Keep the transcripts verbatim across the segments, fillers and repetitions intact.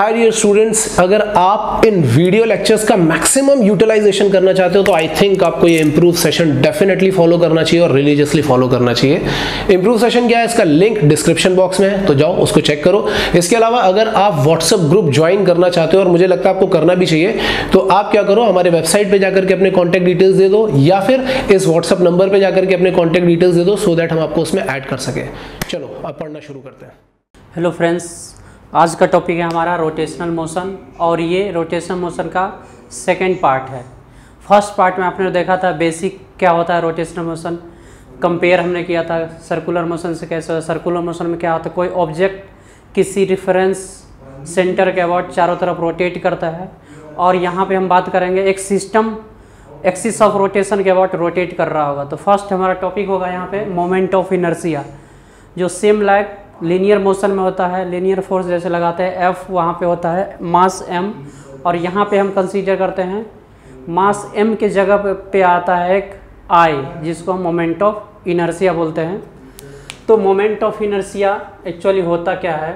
Year students, अगर आप इन वीडियो लेक्चर्स का मैक्सिमम यूटिलाइजेशन करना चाहते हो तो आई थिंक आपको ये इंप्रूव सेशन डेफिनेटली फॉलो करना चाहिए और रिलीजियसली फॉलो करना चाहिए। इंप्रूव सेशन क्या है, इसका लिंक डिस्क्रिप्शन बॉक्स में है, तो जाओ उसको चेक करो। इसके अलावा अगर आप व्हाट्सएप ग्रुप ज्वाइन करना चाहते हो, और मुझे लगता है आपको करना भी चाहिए, तो आप क्या करो, हमारे वेबसाइट पे जाकर के अपने कॉन्टैक्ट डिटेल्स दे दो या फिर इस व्हाट्सएप नंबर पे जाकर के अपने कॉन्टैक्ट डिटेल्स दे दो, सो दैट हम आपको उसमें ऐड कर सके। चलो अब पढ़ना शुरू करते हैं। हेलो फ्रेंड्स, आज का टॉपिक है हमारा रोटेशनल मोशन, और ये रोटेशनल मोशन का सेकेंड पार्ट है। फर्स्ट पार्ट में आपने देखा था बेसिक क्या होता है रोटेशनल मोशन, कंपेयर हमने किया था सर्कुलर मोशन से कैसे होता है। सर्कुलर मोशन में क्या होता है, कोई ऑब्जेक्ट किसी रेफरेंस सेंटर के अबाउट चारों तरफ रोटेट करता है, और यहाँ पे हम बात करेंगे एक सिस्टम एक्सिस ऑफ रोटेशन के अबाउट रोटेट कर रहा होगा। तो फर्स्ट हमारा टॉपिक होगा यहाँ पे मोमेंट ऑफ इनर्शिया, जो सेम लाइक लीनियर मोशन में होता है। लीनियर फोर्स जैसे लगाते हैं एफ, वहाँ पे होता है मास एम, और यहाँ पे हम कंसीडर करते हैं मास एम के जगह पे, पे आता है एक आई, जिसको हम मोमेंट ऑफ इनर्शिया बोलते हैं। तो मोमेंट ऑफ इनर्शिया एक्चुअली होता क्या है,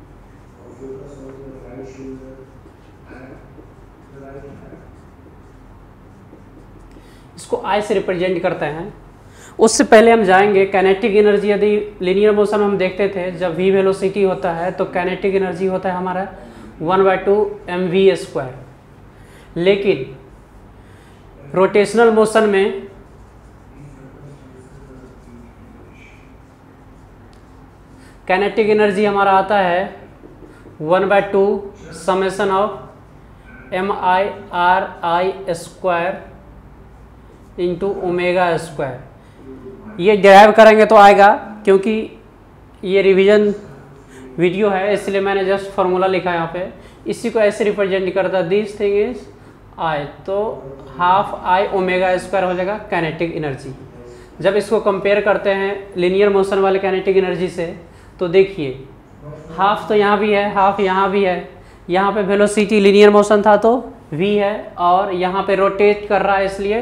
इसको आई से रिप्रेजेंट करते हैं। उससे पहले हम जाएंगे काइनेटिक एनर्जी। यदि लीनियर मोशन में हम देखते थे जब v वेलोसिटी होता है तो काइनेटिक एनर्जी होता है हमारा one by two M V square, लेकिन रोटेशनल मोशन में काइनेटिक एनर्जी हमारा आता है one by two summation of M I R I square into omega square. ये डिराइव करेंगे तो आएगा, क्योंकि ये रिवीजन वीडियो है इसलिए मैंने जस्ट फार्मूला लिखा है यहाँ पे। इसी को ऐसे रिप्रेजेंट करता है, दिस थिंग इज आई, तो हाफ आई ओमेगा स्क्वायर हो जाएगा काइनेटिक एनर्जी। जब इसको कंपेयर करते हैं लीनियर मोशन वाले काइनेटिक एनर्जी से, तो देखिए हाफ तो यहाँ भी है, हाफ यहाँ भी है। यहाँ पे वेलोसिटी लीनियर मोशन था तो v है, और यहाँ पे रोटेट कर रहा है इसलिए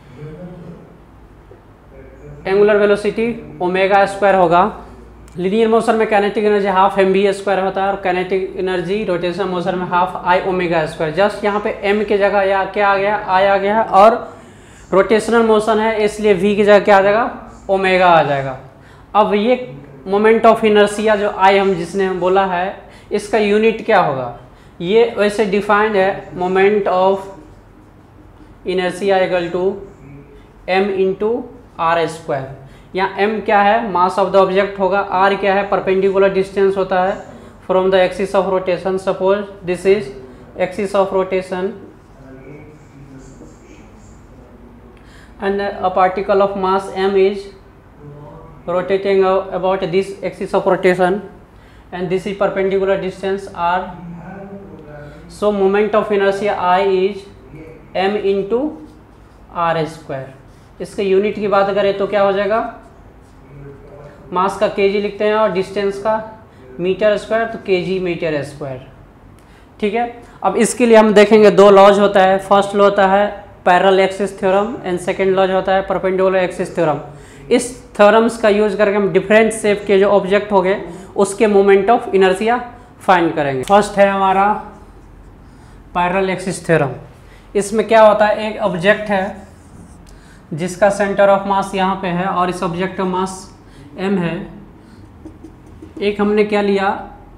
एंगुलर वेलोसिटी ओमेगा स्क्वायर होगा। लीनियर मोशन में kinetic energy half M V square होता है, और काइनेटिक एनर्जी रोटेशनल मोशन में half I omega square. Just यहाँ पे m के जगह या क्या आ गया, आई आ गया, और रोटेशनल मोशन है इसलिए v की जगह क्या आ जाएगा, ओमेगा आ जाएगा। अब ये मोमेंट ऑफ इनर्शिया जो आई हम जिसने हम बोला है, इसका यूनिट क्या होगा, ये वैसे डिफाइंड है moment of inertia equal to m into R square. यहाँ m क्या है, मास ऑफ द ऑब्जेक्ट होगा, r क्या है, परपेंडिकुलर डिस्टेंस होता है from the axis of rotation. Suppose this is axis of rotation and a particle of mass m is rotating about this axis of rotation, and this is perpendicular distance r. So moment of inertia I is m into r square। इसके unit की बात करें तो क्या हो जाएगा, मास का KG लिखते हैं और डिस्टेंस का मीटर स्क्वायर, तो केजी मीटर स्क्वायर। ठीक है, अब इसके लिए हम देखेंगे दो लॉज होता है। फर्स्ट लॉ होता है parallel axis theorem, and second laws होता है परपेंडिकुलर एक्सिस थ्योरम। इस थ्योरम्स का यूज करके हम डिफरेंट शेप के जो ऑब्जेक्ट हो गए उसके मोमेंट ऑफ इनर्शिया फाइंड करेंगे। फर्स्ट है हमारा पैरेलल एक्सिस थ्योरम। इसमें क्या होता है, एक ऑब्जेक्ट है जिसका सेंटर ऑफ मास यहाँ पे है, और इस ऑब्जेक्ट का मास m है। एक हमने क्या लिया,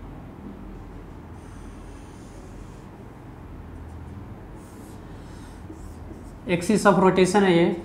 एक्सिस ऑफ रोटेशन है ये,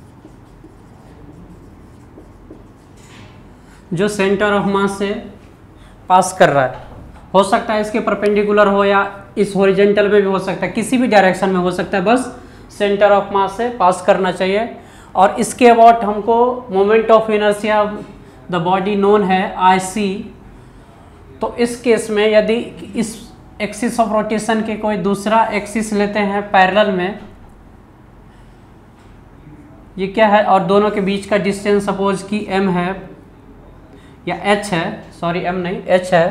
जो सेंटर ऑफ मास से पास कर रहा है। हो सकता है इसके परपेंडिकुलर हो या इस हॉरिजॉन्टल में भी हो सकता है, किसी भी डायरेक्शन में हो सकता है, बस सेंटर ऑफ मास से पास करना चाहिए। और इसके अबाउट हमको moment of inertia the body known है आई सी। तो इस केस में यदि इस एक्सिस ऑफ रोटेशन के कोई दूसरा एक्सिस लेते हैं पैरेलल में, ये क्या है, और दोनों के बीच का डिस्टेंस सपोज कि m है या h है, सॉरी m नहीं h है,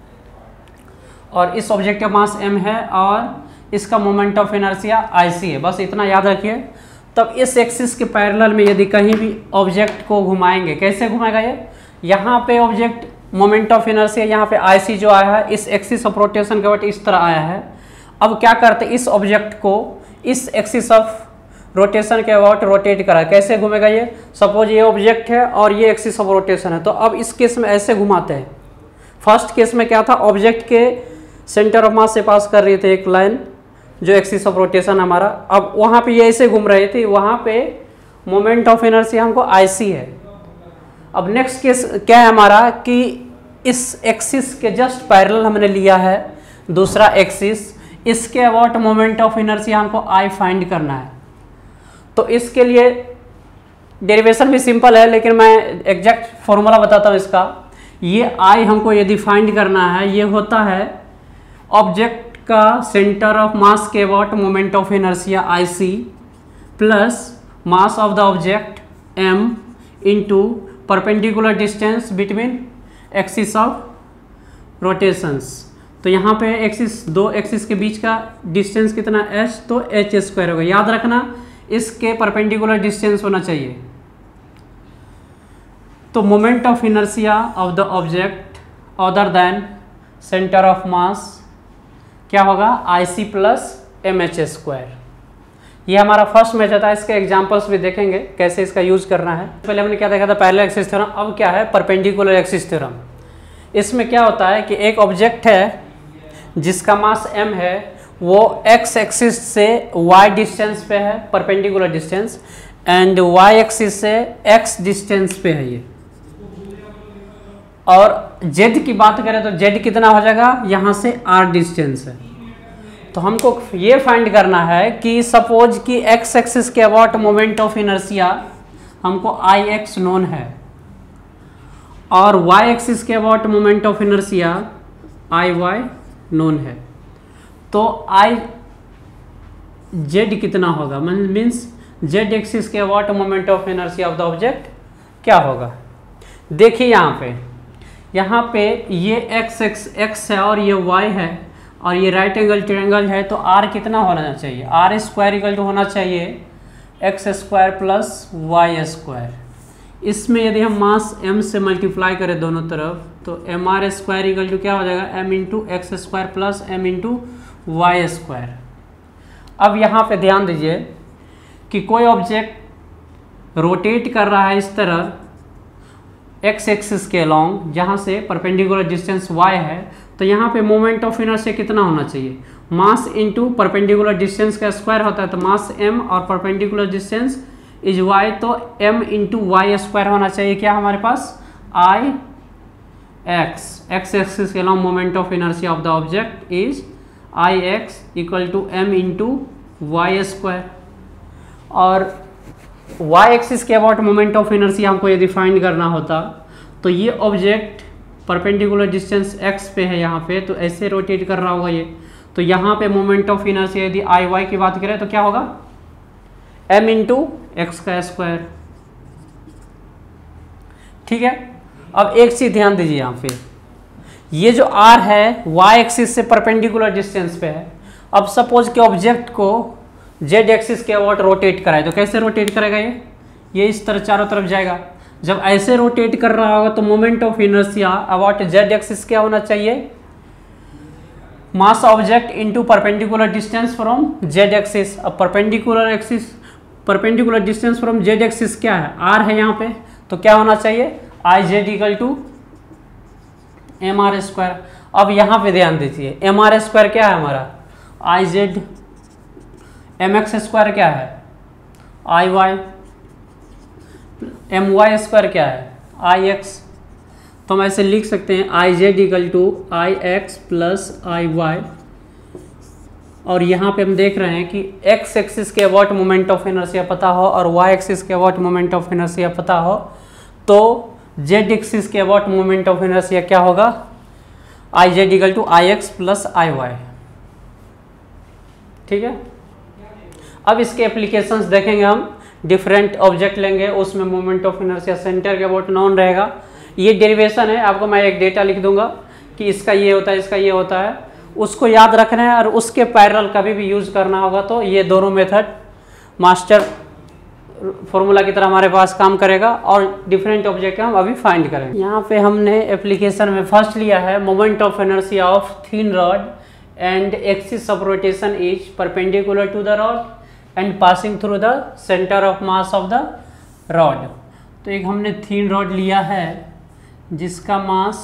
और इस ऑब्जेक्ट का मास m है और इसका moment of inertia I C है, बस इतना याद रखिए। तब इस एक्सिस के पैरेलल में यदि कहीं भी ऑब्जेक्ट को घुमाएंगे, कैसे घुमाएगा ये, यहाँ पे ऑब्जेक्ट मोमेंट ऑफ इनर्शिया यहाँ पे आई सी जो आया है इस एक्सिस ऑफ रोटेशन के अबाउट इस तरह आया है। अब क्या करते हैं, इस ऑब्जेक्ट को इस एक्सिस ऑफ रोटेशन के अबाउट रोटेट करा। कैसे घूमेगा ये, सपोज ये ऑब्जेक्ट है और ये एक्सिस ऑफ रोटेशन है, तो अब इस केस में ऐसे घुमाते हैं। फर्स्ट केस में क्या था, ऑब्जेक्ट के सेंटर ऑफ मास से पास कर रही थी एक लाइन जो एक्सिस ऑफ रोटेशन हमारा, अब वहाँ पे ये ऐसे घूम रही थी, वहाँ पे मोमेंट ऑफ इनर्शिया हमको आई सी है। अब नेक्स्ट केस क्या है हमारा कि इस एक्सिस के जस्ट पैरेलल हमने लिया है दूसरा एक्सिस, इसके अबाउट मोमेंट ऑफ इनर्शिया हमको आई फाइंड करना है। तो इसके लिए डेरिवेशन भी सिंपल है, लेकिन मैं एग्जैक्ट फॉर्मूला बताता हूँ इसका। ये आई हमको यदि फाइंड करना है, ये होता है ऑब्जेक्ट का सेंटर ऑफ मास के about moment of inertia I C plus mass of the object M into perpendicular distance between axis of rotations. तो यहाँ पे एक्सिस, दो एक्सिस के बीच का डिस्टेंस कितना एच, तो एच स्क्वायर होगा। याद रखना इसके परपेंडिकुलर डिस्टेंस होना चाहिए। तो moment of inertia of the object other than centre of mass क्या होगा, I C plus M H square. ये हमारा फर्स्ट मेथड था, इसके एग्जांपल्स भी देखेंगे कैसे इसका यूज करना है। पहले हमने क्या देखा था, पैरेलल एक्सिस थ्योरम, अब क्या है परपेंडिकुलर एक्सिस थ्योरम। इसमें क्या होता है कि एक ऑब्जेक्ट है जिसका मास m है, वो x एक्सिस से y डिस्टेंस पे है, perpendicular distance, and y axis से x डिस्टेंस पे है ये। और z की बात करें तो z कितना हो जाएगा, यहाँ से r डिस्टेंस है। तो हमको ये फाइंड करना है कि सपोज कि x एक्सिस के अबाउट मोमेंट ऑफ इनर्शिया हमको आई एक्स नोन है और y एक्सिस के about moment of inertia I Y known है। तो आई जेड कितना होगा, मीन्स जेड एक्सिस के about moment of inertia of the object क्या होगा। देखिए यहाँ पे यहाँ पे ये एक्स एक्स एक्स है और ये वाई है और ये राइट एंगल ट्रायंगल है, तो आर कितना होना चाहिए, आर स्क्वायर इक्वल टू होना चाहिए X square plus Y square. इसमें यदि हम मास m से मल्टीप्लाई करें दोनों तरफ, तो M R square equal to क्या हो जाएगा, m into X square plus M into Y square. अब यहाँ पे ध्यान दीजिए कि कोई ऑब्जेक्ट रोटेट कर रहा है इस तरह x एक्सिस के अलॉन्ग, जहाँ से परपेंडिकुलर डिस्टेंस y है, तो यहाँ पे मोमेंट ऑफ इनर्शिया कितना होना चाहिए, मास इंटू परपेंडिकुलर डिस्टेंस का स्क्वायर होता है, तो मास m और परपेंडिकुलर डिस्टेंस इज y, तो m इंटू वाई स्क्वायर होना चाहिए। क्या हमारे पास i x, x एक्सिस के along moment of inertia of the object is i x equal to m into Y square. और y एक्सिस के अबाउट मोमेंट ऑफ इनर्शिया हमको यदि फाइंड करना होता, तो ये ऑब्जेक्ट परपेंडिकुलर डिस्टेंस x पे है यहाँ पे, तो ऐसे रोटेट कर रहा होगा ये, तो यहाँ पे मोमेंट ऑफ इनर्शिया यदि आई वाई की बात करें तो क्या होगा, m इंटू एक्स का स्क्वायर। ठीक है, अब एक चीज ध्यान दीजिए यहाँ पे, ये जो r है y एक्सिस से परपेंडिकुलर डिस्टेंस पे है। अब सपोज के ऑब्जेक्ट को z एक्सिस के अबाउट रोटेट कराए, तो कैसे रोटेट करेगा ये ये इस तरह चारों तरफ जाएगा। जब ऐसे रोटेट कर रहा होगा तो moment of inertia about z axis क्या होना चाहिए, mass object into perpendicular distance from z axis. अब perpendicular axis perpendicular distance from z axis क्या है, r है यहाँ पे, तो क्या होना चाहिए I Z equal to M R square. अब यहाँ पे ध्यान दीजिए, एम आर स्क्वायर क्या है हमारा, I Z, M X square क्या है I Y, M Y square क्या है आई एक्स। तो हम ऐसे लिख सकते हैं I Z equal to I X plus I Y. और यहाँ पे हम देख रहे हैं कि एक्स एक्सिस के अबाउट मोमेंट ऑफ इनर्शिया पता हो और वाई एक्सिस के अबाउट मोमेंट ऑफ इनर्शिया पता हो, तो जेड एक्सिस के अबाउट मोमेंट ऑफ इनर्शिया क्या होगा, I Z equal to I X plus I Y. ठीक है, अब इसके एप्लीकेशंस देखेंगे हम। डिफरेंट ऑब्जेक्ट लेंगे, उसमें मोमेंट ऑफ इनर्शिया सेंटर के अबाउट नॉन रहेगा। ये डेरिवेशन है, आपको मैं एक डेटा लिख दूंगा कि इसका ये होता है, इसका ये होता है, उसको याद रखना है और उसके पैरेलल कभी भी यूज करना होगा। तो ये दोनों मेथड मास्टर फॉर्मूला की तरह हमारे पास काम करेगा और डिफरेंट ऑब्जेक्ट हम अभी फाइंड करेंगे। यहाँ पे हमने एप्लीकेशन में फर्स्ट लिया है moment of inertia of thin rod and axis of rotation is perpendicular to the rod and passing through the centre of mass of the rod. तो एक हमने थिन रॉड लिया है जिसका मास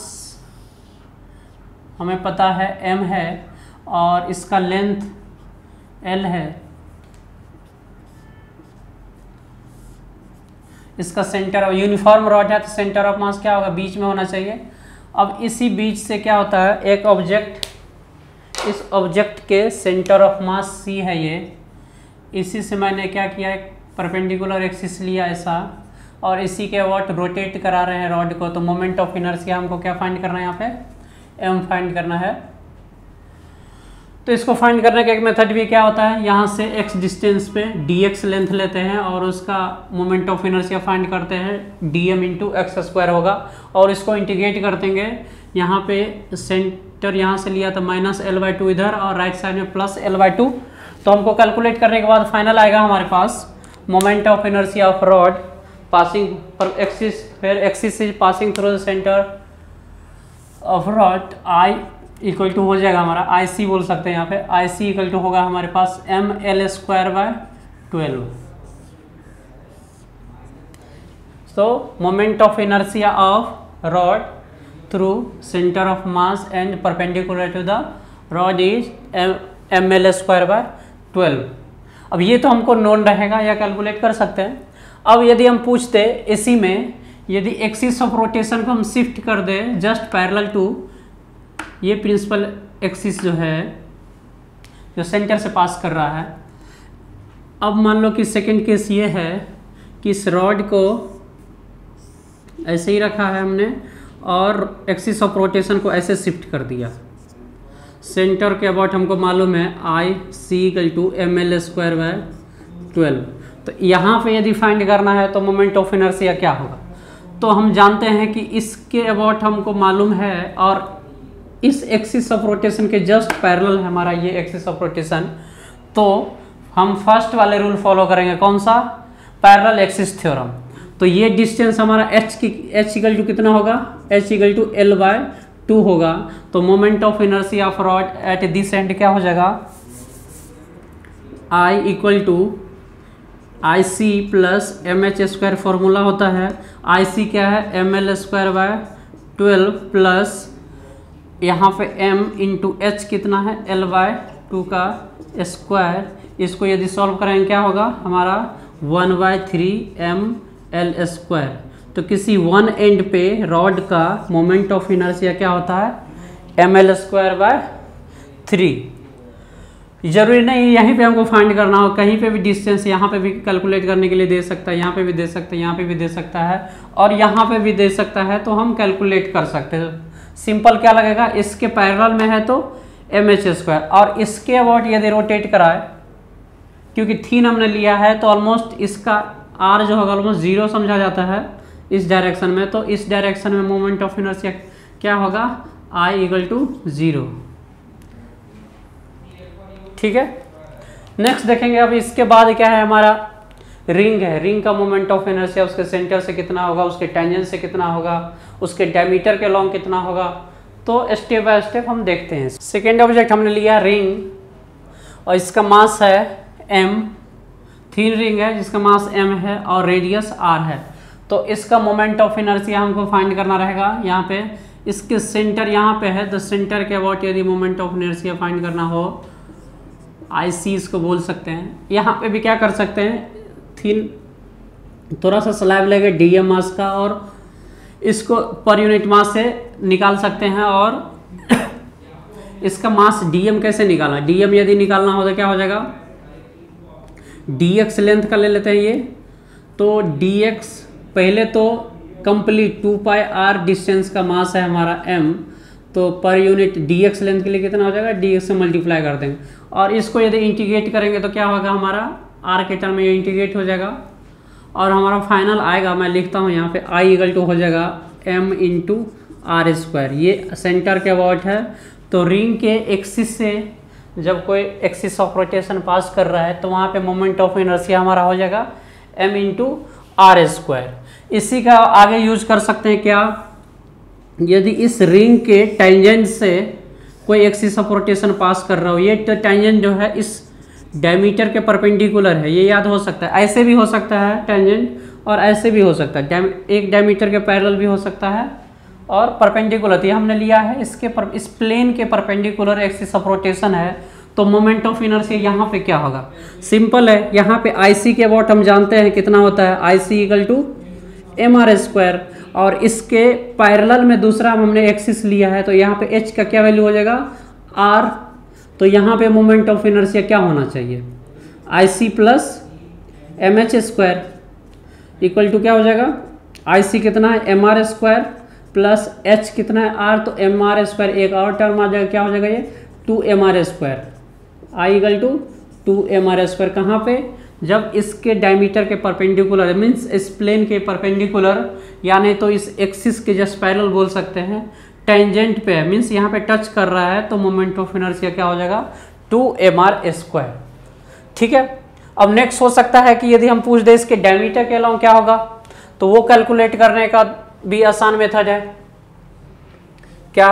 हमें पता है m है और इसका लेंथ l है, इसका सेंटर यूनिफॉर्म रॉड है तो सेंटर ऑफ मास क्या होगा, बीच में होना चाहिए। अब इसी बीच से क्या होता है, एक ऑब्जेक्ट, इस ऑब्जेक्ट के सेंटर ऑफ मास c है ये, इसी से मैंने क्या किया, एक परपेंडिकुलर एक्सिस लिया ऐसा और इसी के अबाउट रोटेट करा रहे हैं रॉड को। तो मोमेंट ऑफ इनर्शिया हमको क्या फाइंड करना है, यहाँ पे m फाइंड करना है। तो इसको फाइंड करने का एक मेथड भी क्या होता है, यहाँ से x डिस्टेंस पे dx लेंथ लेते हैं और उसका मोमेंट ऑफ इनर्शिया फाइंड करते हैं, dm इंटू एक्स स्क्वायर होगा और इसको इंटीग्रेट कर देंगे। यहाँ पे सेंटर यहाँ से लिया था माइनस एल बाई टू इधर और राइट साइड में प्लस एल बाई टू। तो हमको कैलकुलेट करने के बाद फाइनल आएगा हमारे पास moment of inertia of rod passing पर एक्सिस, फिर axis is passing through the centre of rod, I equal to हो जाएगा हमारा आई सी बोल सकते हैं यहाँ पे, आई सी इक्वल टू होगा हमारे पास M L square by twelve. So moment of inertia of rod through centre of mass and perpendicular to the rod is M L square by twelve. अब ये तो हमको नोन रहेगा या कैलकुलेट कर सकते हैं। अब यदि हम पूछते इसी में, यदि एक्सिस ऑफ रोटेशन को हम शिफ्ट कर दें जस्ट पैरेलल टू ये प्रिंसिपल एक्सिस जो है जो सेंटर से पास कर रहा है। अब मान लो कि सेकंड केस ये है कि इस रॉड को ऐसे ही रखा है हमने और एक्सिस ऑफ रोटेशन को ऐसे शिफ्ट कर दिया। सेंटर के अबाउट हमको मालूम है I C equal to M L square by twelve. तो यहाँ पे यदि फाइंड करना है तो मोमेंट ऑफ इनर्शिया क्या होगा, तो हम जानते हैं कि इसके अबाउट हमको मालूम है और इस एक्सिस ऑफ रोटेशन के जस्ट पैरेलल है हमारा ये एक्सिस ऑफ रोटेशन। तो हम फर्स्ट वाले रूल फॉलो करेंगे, कौन सा, पैरेलल एक्सिस थ्योरम। तो ये डिस्टेंस हमारा h की h इक्वल टू कितना होगा, h equal to L by two होगा। तो moment of inertia of rod at this end क्या हो जाएगा, I equal to I C plus M H square formula होता है। आई सी क्या है, M L square by twelve plus यहाँ पे m इंटू एच कितना है, l बाय टू का स्क्वायर। इसको यदि सॉल्व करेंगे क्या होगा हमारा one by three M L square. तो किसी वन एंड पे रॉड का मोमेंट ऑफ इनर्शिया क्या होता है, M L square by three. जरूरी नहीं यहीं पे हमको फाइंड करना हो, कहीं पे भी डिस्टेंस यहाँ पे भी कैलकुलेट करने के लिए दे सकता है, यहाँ पे भी दे सकता है, यहाँ पे भी दे सकता है और यहाँ पे भी दे सकता है। तो हम कैलकुलेट कर सकते हैं। सिंपल क्या लगेगा, इसके पैरेलल में है तो एम एच स्क्वायर और इसके अबाउट यदि रोटेट कराए, क्योंकि थीन हमने लिया है तो ऑलमोस्ट इसका आर जो होगा ऑलमोस्ट जीरो समझा जाता है इस डायरेक्शन में। तो इस डायरेक्शन में मोमेंट ऑफ इनर्शिया क्या होगा, आई इक्वल टू जीरो। ठीक है, नेक्स्ट देखेंगे। अब इसके बाद क्या है हमारा रिंग है। रिंग का मोमेंट ऑफ इनर्शिया उसके सेंटर से कितना होगा, उसके टेंजेंट से कितना होगा, उसके डायमीटर के लॉन्ग कितना होगा। तो स्टेप बाय स्टेप हम देखते हैं। सेकेंड ऑब्जेक्ट हमने लिया रिंग और इसका मास है m, थीन रिंग है जिसका मास m है और रेडियस r है। तो इसका मोमेंट ऑफ इनर्शिया हमको फाइंड करना रहेगा। यहाँ पे इसके सेंटर यहाँ पे है, तो सेंटर के अबाउट यदि मोमेंट ऑफ इनर्शिया फाइंड करना हो आई सी इसको बोल सकते हैं। यहाँ पे भी क्या कर सकते हैं, थीन थोड़ा सा स्लैब लेंगे डी एम मास का और इसको पर यूनिट मास से निकाल सकते हैं। और इसका मास डीएम कैसे निकालना, डीएम यदि निकालना हो तो क्या हो जाएगा, dx लेंथ का ले लेते हैं ये। तो dx पहले तो complete two pi R distance का मास है हमारा m, तो पर यूनिट dx लेंथ के लिए कितना हो जाएगा, dx से मल्टीप्लाई कर देंगे और इसको यदि इंटीग्रेट करेंगे तो क्या होगा हमारा r के टर्म में ये इंटीग्रेट हो जाएगा और हमारा फाइनल आएगा, मैं लिखता हूँ यहाँ पे i इक्वल टू हो जाएगा m इंटू आर स्क्वायर। ये सेंटर के अबाउट है। तो रिंग के एक्सिस से जब कोई एक्सिस ऑफ रोटेशन पास कर रहा है तो वहाँ पे मोमेंट ऑफ इनर्शिया हमारा हो जाएगा एम इंटू आर स्क्वायर। इसी का आगे यूज कर सकते हैं क्या, यदि इस रिंग के टेंजेंट से कोई एक्सिस ऑफ रोटेशन पास कर रहा हो, ये टेंजेंट जो है इस डायमीटर के परपेंडिकुलर है, ये याद हो सकता है। ऐसे भी हो सकता है टेंजेंट और ऐसे भी हो सकता है, एक डायमीटर के पैरेलल भी हो सकता है और परपेंडिकुलर। तो ये हमने लिया है इसके पर, इस प्लेन के परपेंडिकुलर एक्सिस ऑफ रोटेशन है, तो मोमेंट ऑफ इनर्शिया यहाँ पे क्या होगा, सिंपल है। यहाँ पे आई सी के अबाउट हम जानते हैं कितना होता है, I C equal to M R square, और इसके पैरेलल में दूसरा हमने एक्सिस लिया है, तो यहाँ पे एच का क्या वैल्यू हो जाएगा, आर। तो यहाँ पे मोमेंट ऑफ इनर्शिया क्या होना चाहिए, I C plus M H square equal to क्या हो जाएगा, आई सी कितना है M R square plus H कितना है आर, तो एम आर स्क्वायर एक और टर्म आ जाएगा, क्या हो जाएगा ये two M R square, I equal to two M R square. कहाँ पे, जब इसके डायमीटर के परपेंडिकुलर मीन्स इस प्लेन के परपेंडिकुलर, यानी तो इस एक्सिस के जस्ट पैरेलल बोल सकते हैं, टेंजेंट पे है मीन्स यहाँ पे टच कर रहा है, तो मोमेंट ऑफ इनर्शिया क्या हो जाएगा, टू एम आर स्क्वायर। ठीक है, अब नेक्स्ट हो सकता है कि यदि हम पूछ दे इसके डायमीटर के अलावा क्या होगा, तो वो कैलकुलेट करने का भी आसान मेथड है। क्या,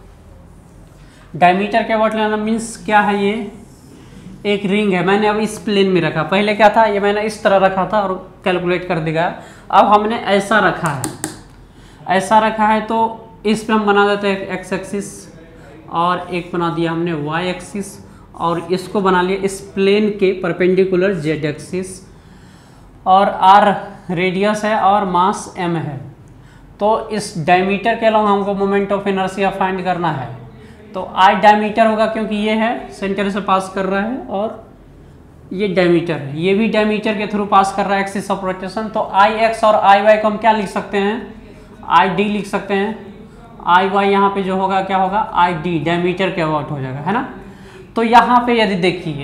डायमीटर के अबाउट लेना मीन्स क्या है, ये एक रिंग है, मैंने अब इस प्लेन में रखा, पहले क्या था, ये मैंने इस तरह रखा था और कैलकुलेट कर दिया। अब हमने ऐसा रखा है, ऐसा रखा है, तो इस पे हम बना देते हैं एक्स एक्सिस और एक बना दिया हमने वाई एक्सिस, और इसको बना लिया इस प्लेन के परपेंडिकुलर जेड एक्सिस, और आर रेडियस है और मास एम है। तो इस डायमीटर के अलावा हमको मोमेंट ऑफ इनर्शिया फाइंड करना है, तो आई डायमीटर होगा क्योंकि ये है सेंटर से पास कर रहा है, और ये डायमीटर है, ये भी डायमीटर के थ्रू पास कर रहा है एक्सिस ऑफ रोटेशन। तो आई एक्स और आई वाई को हम क्या लिख सकते हैं, आई डी लिख सकते हैं, आई वाई यहाँ पे जो होगा क्या होगा, आई डी डायमीटर के अबाउट हो जाएगा, है ना। तो यहाँ पे यदि देखिए,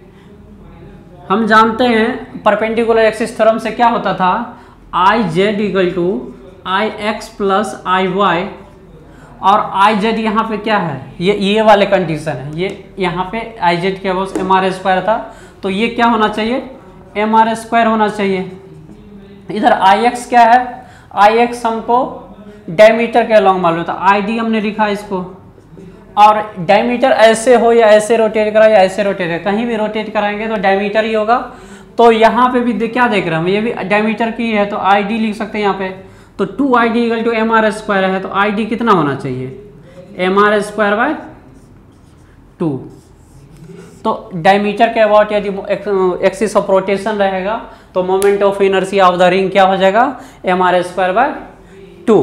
हम जानते हैं परपेंडिकुलर एक्सिस थ्योरम से क्या होता था, I Z equal to I X plus I Y, और आई जेड यहाँ पे क्या है, ये ये वाले कंडीशन है, ये यहाँ पे आई जेड के अबाउट एम आर स्क्वायर था, तो ये क्या होना चाहिए, एम आर स्क्वायर होना चाहिए। इधर आई एक्स क्या है, आई एक्स हमको डायमीटर के अलॉन्ग मालूम था, आई डी हमने लिखा इसको, और डायमीटर ऐसे हो या ऐसे रोटेट करा या ऐसे रोटेट करा, कहीं भी रोटेट कराएंगे तो डायमीटर ही होगा। तो यहाँ पे भी दे, क्या देख रहे हैं, ये भी डायमीटर की है, तो आई डी लिख सकते हैं यहाँ पे, तो two I D equal to M R square है, तो आई डी कितना होना चाहिए, M R square by two. तो डायमीटर के अबाउट यदि एक्सिस ऑफ रोटेशन रहेगा, तो moment of inertia of the ring क्या हो जाएगा, M R square by two.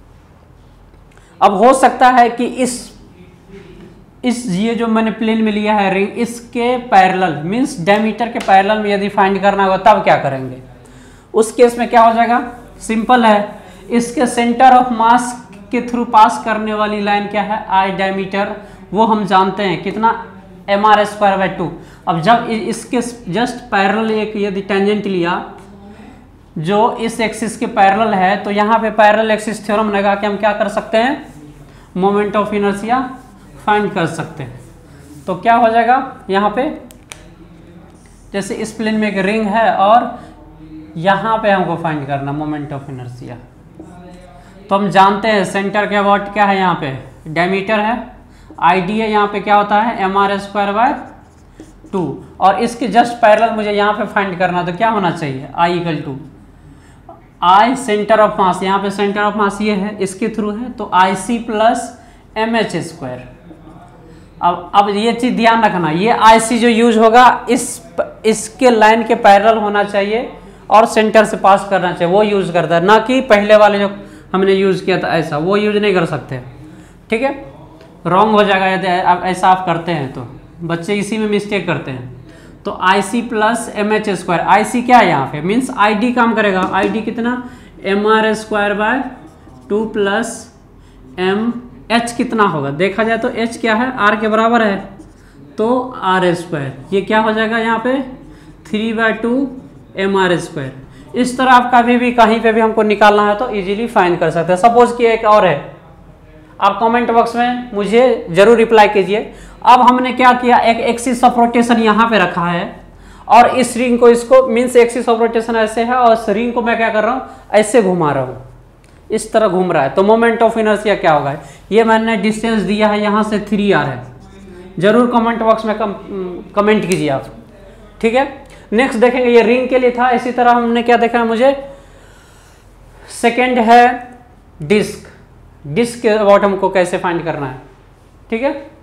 अब हो सकता है कि इस इस ये जो मैंने प्लेन में लिया है रिंग, इसके पैरेलल मींस डायमीटर के पैरेलल में यदि फाइंड करना होगा तब क्या करेंगे, उस केस में क्या हो जाएगा, सिंपल है, इसके सेंटर ऑफ मास के थ्रू पास करने वाली लाइन क्या है, आई डायमीटर, वो हम जानते हैं कितना, M R square by two. अब जब इसके जस्ट पैरेलल एक यदि टेंजेंट लिया जो इस एक्सिस के पैरेलल है, तो यहाँ पे पैरेलल एक्सिस थ्योरम लगा के हम क्या कर सकते हैं, मोमेंट ऑफ इनर्शिया फाइंड कर सकते हैं। तो क्या हो जाएगा, यहाँ पे जैसे इस प्लेन में एक रिंग है और यहाँ पे हमको फाइंड करना मोमेंट ऑफ इनर्शिया, तो हम जानते हैं सेंटर के अबाउट क्या है, यहाँ पे डायमीटर है, आई डी है, यहाँ पे क्या होता है M R square by two, और इसके जस्ट पैरेलल मुझे यहाँ पे फाइंड करना, तो क्या होना चाहिए, I equal to I centre of mass, यहाँ पे सेंटर ऑफ मास ये है, इसके थ्रू है, तो I C plus M H square. अब अब ये चीज ध्यान रखना, ये आई सी जो यूज होगा इस इसके लाइन के पैरेलल होना चाहिए और सेंटर से पास करना चाहिए, वो यूज करता है, ना कि पहले वाले जो हमने यूज किया था ऐसा, वो यूज नहीं कर सकते। ठीक है, रॉन्ग हो जाएगा यदि ऐसा आप करते हैं, तो बच्चे इसी में मिस्टेक करते हैं। तो I C plus M H square, I C क्या है यहाँ पे, मीन्स आई डी काम करेगा, आई डी कितना, M R square by two plus M H कितना होगा, देखा जाए तो एच क्या है, आर के बराबर है, तो आर स्क्वायर, ये क्या हो जाएगा यहाँ पे three by two M R square. इस तरह आप कभी भी कहीं पे भी हमको निकालना है तो इजीली फाइंड कर सकते हैं। सपोज कि एक और है, आप कमेंट बॉक्स में मुझे जरूर रिप्लाई कीजिए। अब हमने क्या किया, एक एक्सिस ऑफ रोटेशन यहाँ पे रखा है और इस रिंग को इसको मीन्स एक्सिस ऑफ रोटेशन ऐसे है और इस रिंग को मैं क्या कर रहा हूँ ऐसे घुमा रहा हूँ, इस तरह घूम रहा है, तो मोमेंट ऑफ इनर्शिया क्या होगा? ये मैंने डिस्टेंस दिया है यहाँ से थ्री आर है, जरूर कमेंट बॉक्स में कम, कमेंट कीजिए आप, ठीक है। नेक्स्ट देखेंगे, ये रिंग के लिए था। इसी तरह हमने क्या देखा है, मुझे सेकेंड है डिस्क, डिस्क के अबाउट हमको कैसे फाइंड करना है, ठीक है।